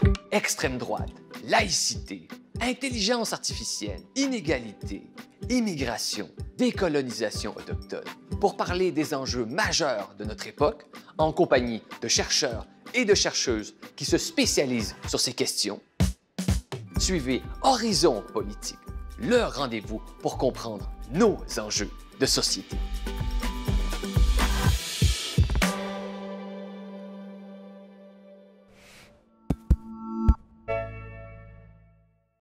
Extrême droite, laïcité, intelligence artificielle, inégalité, immigration, décolonisation autochtone. Pour parler des enjeux majeurs de notre époque, en compagnie de chercheurs et de chercheuses qui se spécialisent sur ces questions, suivez Horizon Politique, le rendez-vous pour comprendre nos enjeux de société.